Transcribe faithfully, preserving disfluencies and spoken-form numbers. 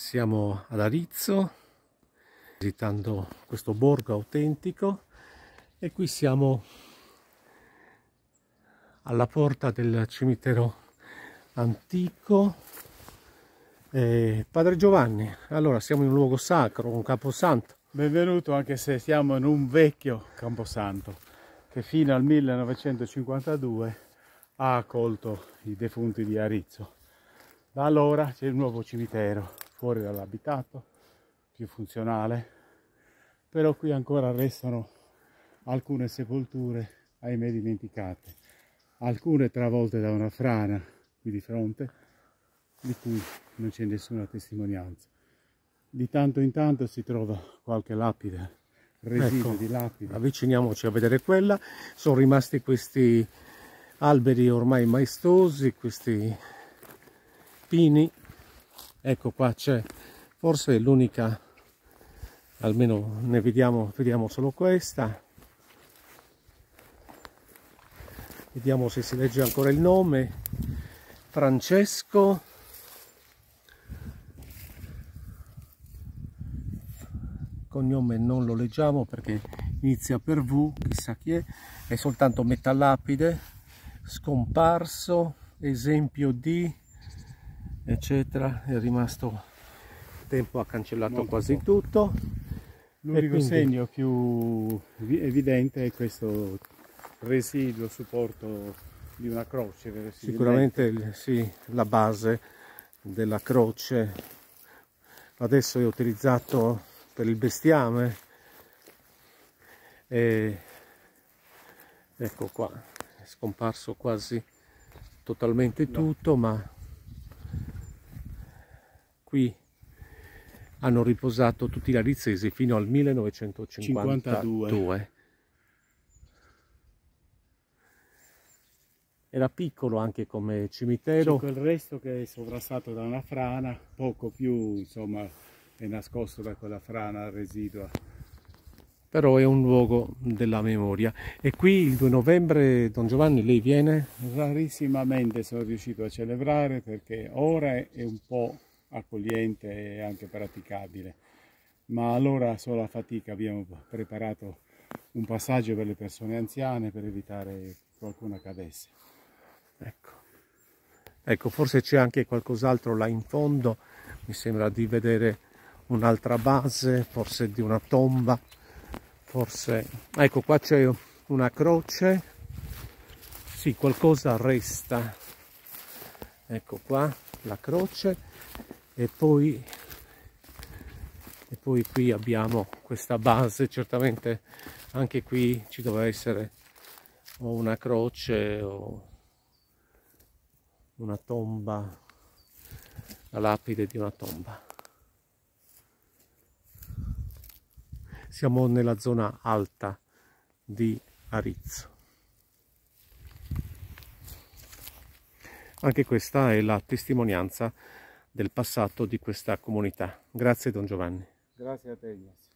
Siamo ad Arizzo, visitando questo borgo autentico, e qui siamo alla porta del cimitero antico eh, Padre Giovanni. Allora, siamo in un luogo sacro, un camposanto. Benvenuto, anche se siamo in un vecchio camposanto che fino al millenovecentocinquantadue ha accolto i defunti di Arizzo. Da allora c'è il nuovo cimitero fuori dall'abitato, più funzionale, però qui ancora restano alcune sepolture, ahimè, dimenticate, alcune travolte da una frana qui di fronte, di cui non c'è nessuna testimonianza. Di tanto in tanto si trova qualche lapide, residuo Ecco, di lapide. avviciniamoci a vedere quella. Sono rimasti questi alberi ormai maestosi, questi pini. Ecco, qua c'è forse l'unica, almeno ne vediamo, vediamo solo questa. Vediamo se si legge ancora il nome. Francesco cognome non lo leggiamo perché inizia per V, chissà chi è, è soltanto metallapide, scomparso, esempio di, eccetera. È rimasto, il tempo ha cancellato Molto quasi poco. tutto. L'unico quindi... segno più evidente è questo residuo supporto di una croce. Sicuramente sì, la base della croce adesso è utilizzato per il bestiame. E ecco qua, è scomparso quasi totalmente tutto, ma qui hanno riposato tutti gli arizzesi fino al millenovecentocinquantadue. Era piccolo anche come cimitero. C'è quel resto che è sovrastato da una frana, poco più, insomma, è nascosto da quella frana residua. Però è un luogo della memoria. E qui il due novembre, Don Giovanni, lei viene? Rarissimamente sono riuscito a celebrare perché ora è un po' accogliente e anche praticabile, ma allora solo a fatica abbiamo preparato un passaggio per le persone anziane per evitare che qualcuno cadesse. Ecco, ecco, forse c'è anche qualcos'altro là in fondo, mi sembra di vedere un'altra base, forse di una tomba, forse... Ecco, qua c'è una croce, sì, qualcosa resta. Ecco qua, la croce, e poi, e poi qui abbiamo questa base, certamente anche qui ci doveva essere o una croce o una tomba, la lapide di una tomba. Siamo nella zona alta di Arizzo. Anche questa è la testimonianza del passato di questa comunità. Grazie Don Giovanni. Grazie a te, Ignazio.